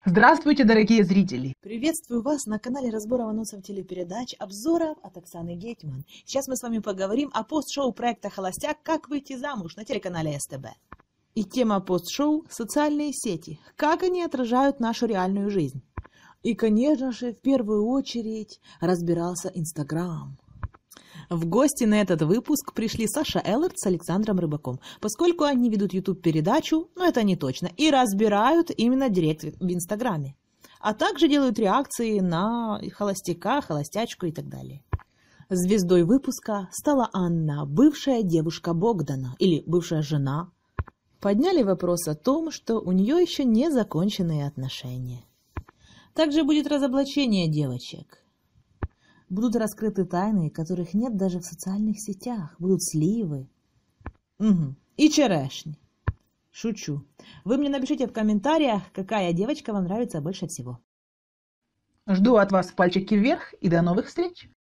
Здравствуйте, дорогие зрители! Приветствую вас на канале разбора анонсов телепередач, обзоров от Оксаны Гетман. Сейчас мы с вами поговорим о пост-шоу проекта «Холостяк. Как выйти замуж» на телеканале СТБ. И тема пост-шоу – социальные сети. Как они отражают нашу реальную жизнь. И, конечно же, в первую очередь разбирался Инстаграм. В гости на этот выпуск пришли Саша Эллерт с Александром Рыбаком, поскольку они ведут YouTube-передачу, но это не точно, и разбирают именно директ в Инстаграме, а также делают реакции на холостяка, холостячку и так далее. Звездой выпуска стала Анна, бывшая девушка Богдана, или бывшая жена. Подняли вопрос о том, что у нее еще не законченные отношения. Также будет разоблачение девочек. Будут раскрыты тайны, которых нет даже в социальных сетях. Будут сливы. И черешни. Шучу. Вы мне напишите в комментариях, какая девочка вам нравится больше всего. Жду от вас пальчики вверх и до новых встреч!